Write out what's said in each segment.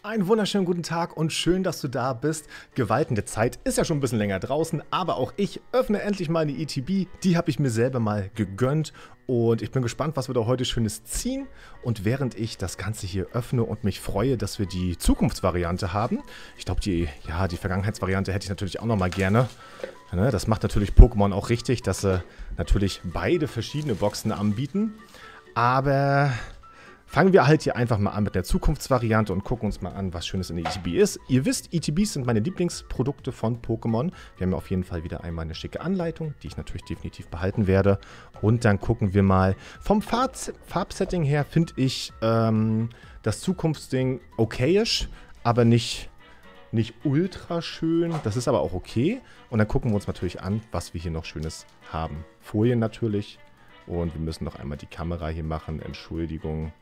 Einen wunderschönen guten Tag und schön, dass du da bist. Gewalten der Zeit ist ja schon ein bisschen länger draußen, aber auch ich öffne endlich mal eine ETB. Die habe ich mir selber mal gegönnt und ich bin gespannt, was wir da heute Schönes ziehen. Und während ich das Ganze hier öffne und mich freue, dass wir die Zukunftsvariante haben, ich glaube, die Vergangenheitsvariante hätte ich natürlich auch noch mal gerne. Das macht natürlich Pokémon auch richtig, dass sie natürlich beide verschiedene Boxen anbieten. Aber fangen wir halt hier einfach mal an mit der Zukunftsvariante und gucken uns mal an, was Schönes in der ETB ist. Ihr wisst, ETBs sind meine Lieblingsprodukte von Pokémon. Wir haben ja auf jeden Fall wieder einmal eine schicke Anleitung, die ich natürlich definitiv behalten werde. Und dann gucken wir mal. Vom Farbsetting her finde ich das Zukunftsding okayisch, aber nicht ultra schön. Das ist aber auch okay. Und dann gucken wir uns natürlich an, was wir hier noch Schönes haben. Folien natürlich. Und wir müssen noch einmal die Kamera hier machen. Entschuldigung.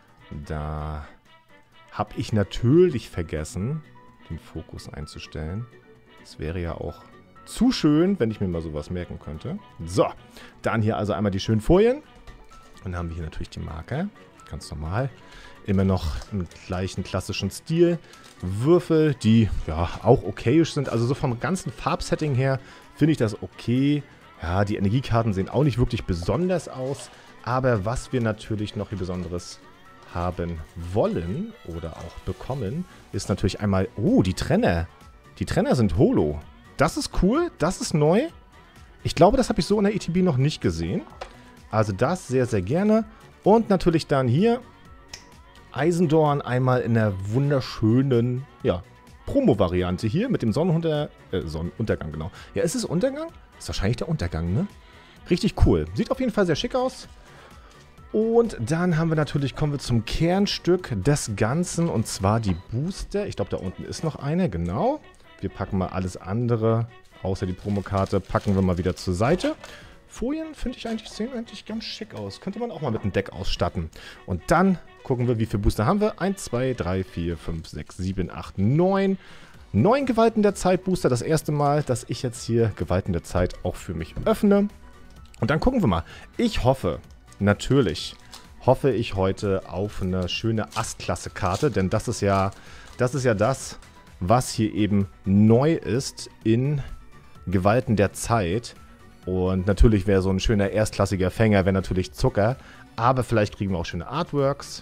Da habe ich natürlich vergessen, den Fokus einzustellen. Das wäre ja auch zu schön, wenn ich mir mal sowas merken könnte. So, dann hier also einmal die schönen Folien. Und dann haben wir hier natürlich die Marker. Ganz normal. Immer noch im gleichen klassischen Stil. Würfel, die ja auch okayisch sind. Also so vom ganzen Farbsetting her finde ich das okay. Ja, die Energiekarten sehen auch nicht wirklich besonders aus. Aber was wir natürlich noch hier Besonderes haben wollen oder auch bekommen, ist natürlich einmal, oh, die Trenner. Die Trenner sind Holo. Das ist cool, das ist neu. Ich glaube, das habe ich so in der ETB noch nicht gesehen. Also das sehr, sehr gerne. Und natürlich dann hier Eisendorn einmal in der wunderschönen, ja, Promo-Variante hier mit dem Sonnenuntergang, genau. Ja, ist es Untergang? Ist wahrscheinlich der Untergang, ne? Richtig cool. Sieht auf jeden Fall sehr schick aus. Und dann haben wir natürlich, kommen wir zum Kernstück des Ganzen, und zwar die Booster. Ich glaube, da unten ist noch eine, genau. Wir packen mal alles andere, außer die Promokarte, packen wir mal wieder zur Seite. Folien finde ich sehen eigentlich ganz schick aus. Könnte man auch mal mit einem Deck ausstatten. Und dann gucken wir, wie viele Booster haben wir. 1, 2, 3, 4, 5, 6, 7, 8, 9. 9 Gewalten der Zeit Booster. Das erste Mal, dass ich jetzt hier Gewalten der Zeit auch für mich öffne. Und dann gucken wir mal. Ich hoffe... Natürlich hoffe ich heute auf eine schöne Astklasse-Karte, denn das ist ja das, was hier eben neu ist in Gewalten der Zeit. Und natürlich wäre so ein schöner erstklassiger Fänger, wäre natürlich Zucker. Aber vielleicht kriegen wir auch schöne Artworks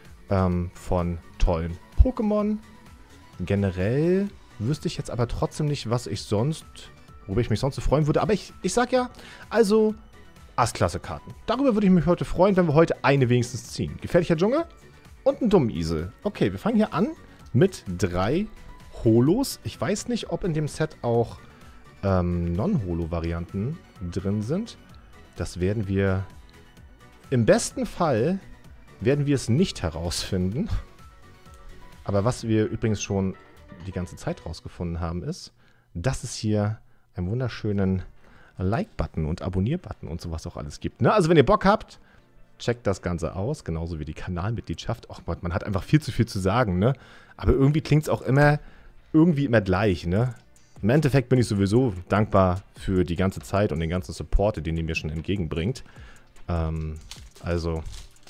von tollen Pokémon. Generell wüsste ich jetzt aber trotzdem nicht, worüber ich mich sonst so freuen würde. Aber ich sag ja, also... Astklasse-Karten. Darüber würde ich mich heute freuen, wenn wir heute eine wenigstens ziehen. Gefährlicher Dschungel und einen Dummisel. Okay, wir fangen hier an mit 3 Holos. Ich weiß nicht, ob in dem Set auch Non-Holo-Varianten drin sind. Das werden wir... Im besten Fall werden wir es nicht herausfinden. Aber was wir übrigens schon die ganze Zeit rausgefunden haben, ist, dass es hier einen wunderschönen Like-Button und Abonnier-Button und sowas auch alles gibt. Ne? Also wenn ihr Bock habt, checkt das Ganze aus, genauso wie die Kanalmitgliedschaft. Och, man hat einfach viel zu sagen, ne? Aber irgendwie klingt es auch immer gleich, ne? Im Endeffekt bin ich sowieso dankbar für die ganze Zeit und den ganzen Support, den ihr mir schon entgegenbringt. Also,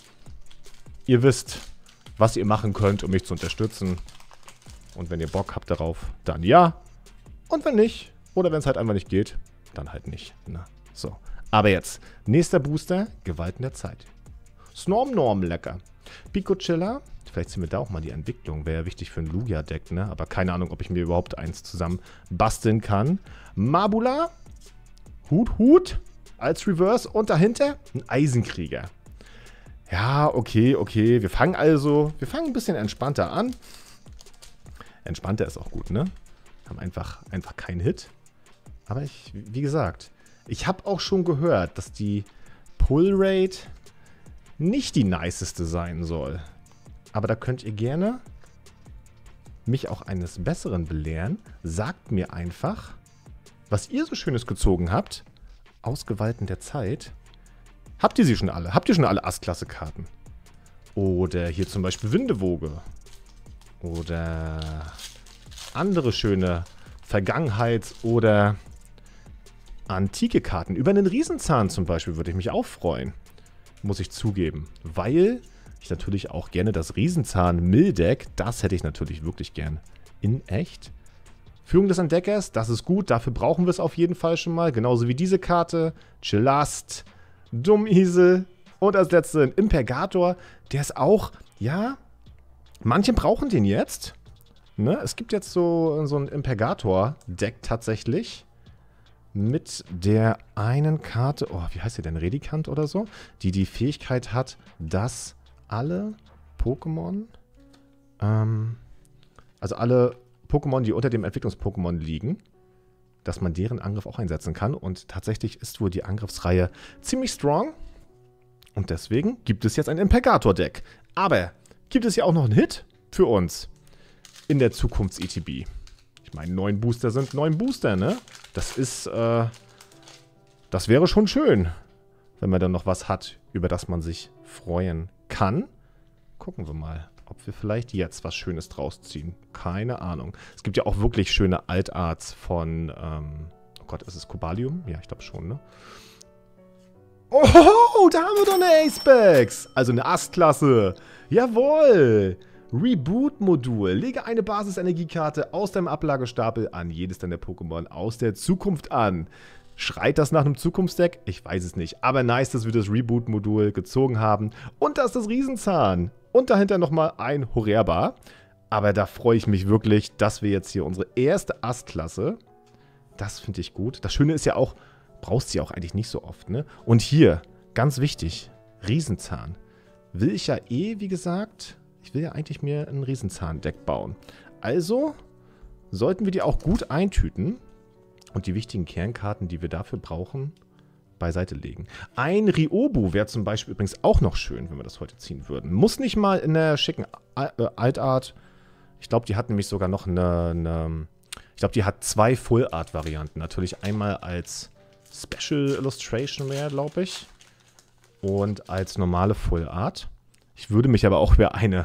ihr wisst, was ihr machen könnt, um mich zu unterstützen. Und wenn ihr Bock habt darauf, dann ja. Und wenn nicht, oder wenn es halt einfach nicht geht, dann halt nicht. Na, so. Aber jetzt, nächster Booster, Gewalten der Zeit. Snorm lecker. Pico-Chiller. Vielleicht sehen wir da auch mal die Entwicklung. Wäre ja wichtig für ein Lugia-Deck, ne? Aber keine Ahnung, ob ich mir überhaupt eins zusammen basteln kann. Mabula. Hut. Als Reverse. Und dahinter ein Eisenkrieger. Ja, okay. Wir fangen ein bisschen entspannter an. Entspannter ist auch gut, ne? Haben einfach keinen Hit. Aber wie gesagt, ich habe auch schon gehört, dass die Pull-Rate nicht die niceste sein soll. Aber da könnt ihr gerne mich auch eines Besseren belehren. Sagt mir einfach, was ihr so Schönes gezogen habt aus Gewalten der Zeit. Habt ihr sie schon alle? Habt ihr schon alle Astklasse-Karten? Oder hier zum Beispiel Windewoge. Oder andere schöne Vergangenheits- oder antike Karten. Über einen Riesenzahn zum Beispiel würde ich mich auch freuen. Muss ich zugeben. Weil ich natürlich auch gerne das Riesenzahn-Mill-Deck. Das hätte ich natürlich wirklich gern in echt. Führung des Entdeckers, das ist gut. Dafür brauchen wir es auf jeden Fall schon mal. Genauso wie diese Karte. Chillast, Dummisel und als letzte ein Impergator. Der ist auch, ja, manche brauchen den jetzt. Ne? Es gibt jetzt so ein Impergator-Deck tatsächlich. Mit der einen Karte, oh, wie heißt die denn? Redikant oder so? Die Fähigkeit hat, dass alle Pokémon, also alle Pokémon, die unter dem Entwicklungs-Pokémon liegen, dass man deren Angriff auch einsetzen kann. Und tatsächlich ist wohl die Angriffsreihe ziemlich strong. Und deswegen gibt es jetzt ein Impergator-Deck. Aber gibt es ja auch noch einen Hit für uns in der Zukunfts-ETB. Ich meine, 9 Booster sind 9 Booster, ne? Das ist, das wäre schon schön, wenn man dann noch was hat, über das man sich freuen kann. Gucken wir mal, ob wir vielleicht jetzt was Schönes draus ziehen. Keine Ahnung. Es gibt ja auch wirklich schöne Altarts von, oh Gott, ist es Cobalium? Ja, ich glaube schon, ne? Oh, da haben wir doch eine Acebax. Also eine Astklasse. Jawohl. Reboot-Modul. Lege eine Basis-Energiekarte aus deinem Ablagestapel an jedes deiner Pokémon aus der Zukunft an. Schreit das nach einem Zukunftsdeck? Ich weiß es nicht. Aber nice, dass wir das Reboot-Modul gezogen haben. Und da ist das Riesenzahn. Und dahinter nochmal ein Horerba. Aber da freue ich mich wirklich, dass wir jetzt hier unsere erste Astklasse. Das finde ich gut. Das Schöne ist ja auch, brauchst du ja auch eigentlich nicht so oft, ne? Und hier, ganz wichtig, Riesenzahn. Will ich ja wie gesagt, ich will ja eigentlich mir ein Riesenzahn-Deck bauen. Also sollten wir die auch gut eintüten und die wichtigen Kernkarten, die wir dafür brauchen, beiseite legen. Ein Riobu wäre zum Beispiel übrigens auch noch schön, wenn wir das heute ziehen würden. Muss nicht mal in der schicken Altart. Ich glaube, die hat nämlich sogar noch ich glaube, die hat 2 Full-Art-Varianten. Natürlich einmal als Special Illustration Rare, glaube ich. Und als normale Full Art. Ich würde mich aber auch über eine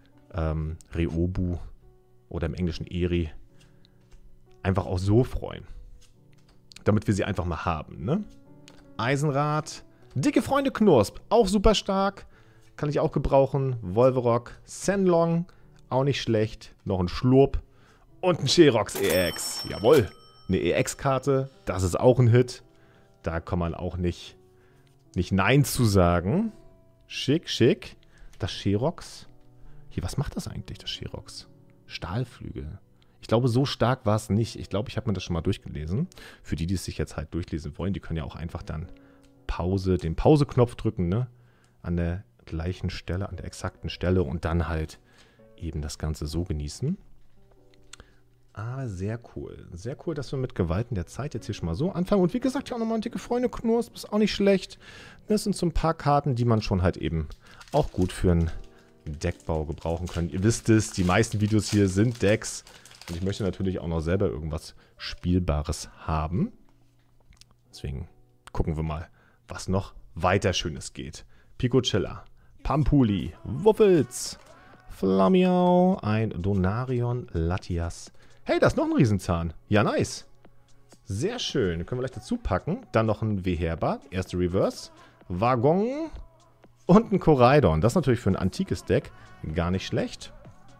Riobu oder im Englischen Eri einfach auch so freuen. Damit wir sie einfach mal haben, ne? Eisenrad, dicke Freunde Knosp, auch super stark. Kann ich auch gebrauchen. Volverock, Senlong, auch nicht schlecht. Noch ein Schlurp und ein Sherox EX. Jawohl, eine EX-Karte, das ist auch ein Hit. Da kann man auch nicht Nein zu sagen. Schick, schick. Das Sherox. Hier, was macht das eigentlich, das Sherox? Stahlflügel. Ich glaube, so stark war es nicht. Ich glaube, ich habe mir das schon mal durchgelesen. Für die, die es sich jetzt halt durchlesen wollen, die können ja auch einfach dann den Pause-Knopf drücken, ne? An der gleichen Stelle, an der exakten Stelle und dann halt eben das Ganze so genießen. Aber sehr cool. Sehr cool, dass wir mit Gewalten der Zeit jetzt hier schon mal so anfangen. Und wie gesagt, ja auch nochmal ein dicke Freunde Knosp, ist auch nicht schlecht. Das sind so ein paar Karten, die man schon halt eben auch gut für einen Deckbau gebrauchen kann. Ihr wisst es, die meisten Videos hier sind Decks. Und ich möchte natürlich auch noch selber irgendwas Spielbares haben. Deswegen gucken wir mal, was noch weiter Schönes geht. Picocilla, Pampuli, Wuffels, Flamiau, ein Donarion, Latias. Hey, da ist noch ein Riesenzahn. Ja, nice. Sehr schön. Können wir gleich dazu packen. Dann noch ein Weherba, erste Reverse. Waggon und ein Koraidon. Das ist natürlich für ein antikes Deck gar nicht schlecht.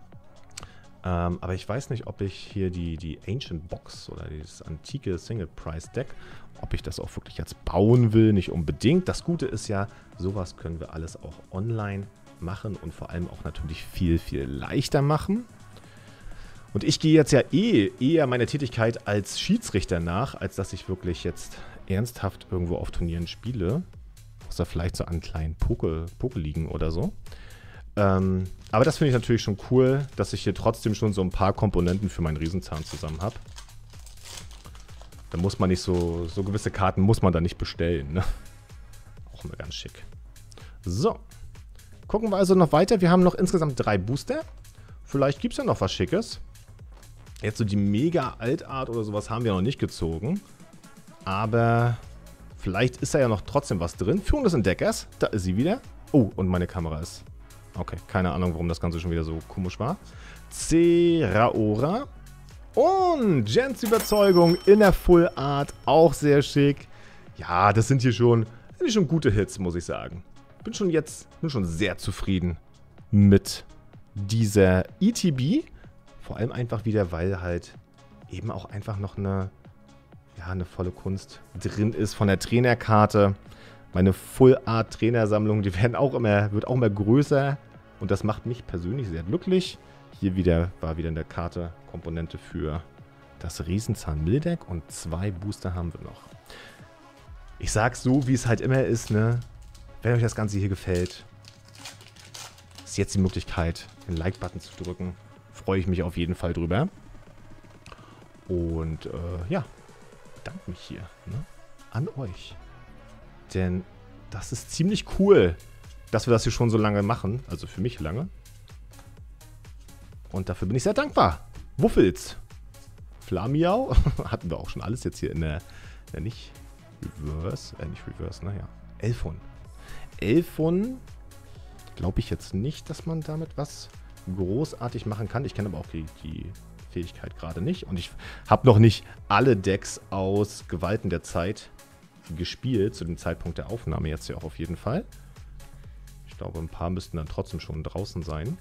Aber ich weiß nicht, ob ich hier die Ancient Box oder dieses antike Single-Price-Deck, ob ich das auch wirklich jetzt bauen will. Nicht unbedingt. Das Gute ist ja, sowas können wir alles auch online machen und vor allem auch natürlich viel, viel leichter machen. Und ich gehe jetzt ja eher meiner Tätigkeit als Schiedsrichter nach, als dass ich wirklich jetzt ernsthaft irgendwo auf Turnieren spiele. Außer vielleicht so an kleinen Pokeligen oder so. Aber das finde ich natürlich schon cool, dass ich hier trotzdem schon so ein paar Komponenten für meinen Riesenzahn zusammen habe. Da muss man nicht so gewisse Karten muss man da nicht bestellen, ne? Auch immer ganz schick. So. Gucken wir also noch weiter. Wir haben noch insgesamt 3 Booster. Vielleicht gibt es ja noch was Schickes. Jetzt so die Mega-Altart oder sowas haben wir noch nicht gezogen. Aber vielleicht ist da ja noch trotzdem was drin. Führung des Entdeckers. Da ist sie wieder. Oh, und meine Kamera ist... Okay, keine Ahnung, warum das Ganze schon wieder so komisch war. Zeraora. Und Jens Überzeugung in der Full Art. Auch sehr schick. Ja, das sind hier schon gute Hits, muss ich sagen. Bin schon sehr zufrieden mit dieser ETB. Vor allem einfach wieder, weil halt eben auch einfach noch eine volle Kunst drin ist von der Trainerkarte. Meine Full-Art-Trainersammlung, die wird auch immer größer. Und das macht mich persönlich sehr glücklich. Hier war wieder eine Karte-Komponente für das Riesenzahn-Mildeck. Und 2 Booster haben wir noch. Ich sag's so, wie es halt immer ist, ne? Wenn euch das Ganze hier gefällt, ist jetzt die Möglichkeit, den Like-Button zu drücken. Freue ich mich auf jeden Fall drüber. Und bedanke mich hier an euch. Denn das ist ziemlich cool, dass wir das hier schon so lange machen. Also für mich lange. Und dafür bin ich sehr dankbar. Wuffels. Flamiau. Hatten wir auch schon alles jetzt hier in der nicht Reverse. Nicht Reverse, naja. Elfon. Elfon glaube ich jetzt nicht, dass man damit was großartig machen kann. Ich kenne aber auch die Fähigkeit gerade nicht. Und ich habe noch nicht alle Decks aus Gewalten der Zeit gespielt, zu dem Zeitpunkt der Aufnahme jetzt ja auch auf jeden Fall. Ich glaube, ein paar müssten dann trotzdem schon draußen sein.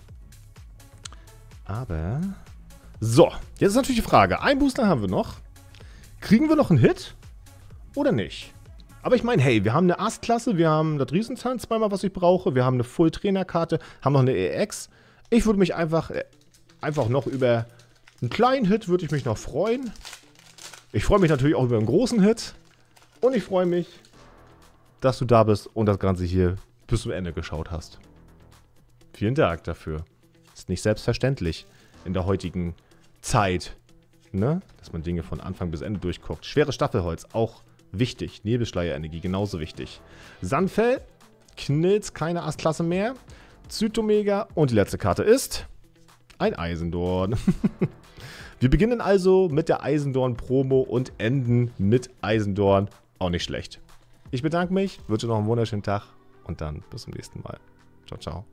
Aber so, jetzt ist natürlich die Frage. Ein Booster haben wir noch. Kriegen wir noch einen Hit oder nicht? Aber ich meine, hey, wir haben eine Ast-Klasse, wir haben das Riesenzahn zweimal, was ich brauche, wir haben eine Full-Trainer-Karte, haben noch eine EX. Ich würde mich einfach noch über einen kleinen Hit würde ich mich noch freuen. Ich freue mich natürlich auch über einen großen Hit. Und ich freue mich, dass du da bist und das Ganze hier bis zum Ende geschaut hast. Vielen Dank dafür. Ist nicht selbstverständlich in der heutigen Zeit, ne? Dass man Dinge von Anfang bis Ende durchguckt. Schweres Staffelholz, auch wichtig. Nebelschleierenergie, genauso wichtig. Sandfell, Knilz, keine Astklasse mehr. Zytomega und die letzte Karte ist ein Eisendorn. Wir beginnen also mit der Eisendorn-Promo und enden mit Eisendorn. Auch nicht schlecht. Ich bedanke mich, wünsche noch einen wunderschönen Tag und dann bis zum nächsten Mal. Ciao, ciao.